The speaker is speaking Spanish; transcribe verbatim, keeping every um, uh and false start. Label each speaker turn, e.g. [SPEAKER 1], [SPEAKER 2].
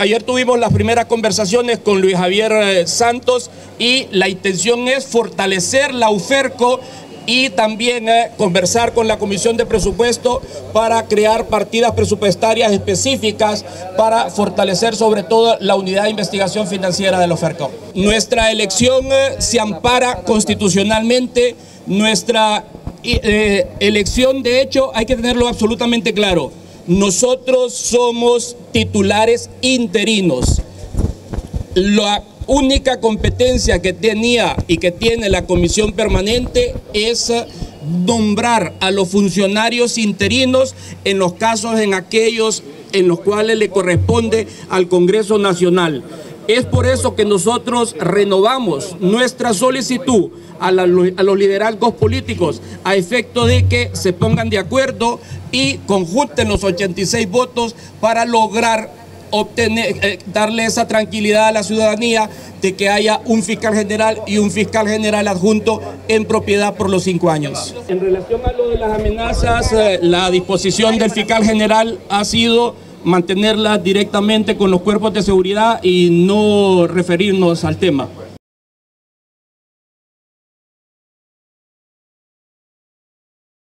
[SPEAKER 1] ayer tuvimos las primeras conversaciones con Luis Javier eh, Santos y la intención es fortalecer la UFERCO y también eh, conversar con la Comisión de Presupuesto para crear partidas presupuestarias específicas para fortalecer sobre todo la unidad de investigación financiera de la UFERCO. Nuestra elección eh, se ampara constitucionalmente, nuestra eh, elección de hecho hay que tenerlo absolutamente claro. Nosotros somos titulares interinos. La única competencia que tenía y que tiene la Comisión Permanente es nombrar a los funcionarios interinos en los casos en aquellos en los cuales le corresponde al Congreso Nacional. Es por eso que nosotros renovamos nuestra solicitud a, la, a los liderazgos políticos a efecto de que se pongan de acuerdo y conjunten los ochenta y seis votos para lograr obtener, eh, darle esa tranquilidad a la ciudadanía de que haya un fiscal general y un fiscal general adjunto en propiedad por los cinco años. En relación a lo de las amenazas, eh, la disposición del fiscal general ha sido mantenerla directamente con los cuerpos de seguridad y no referirnos al tema.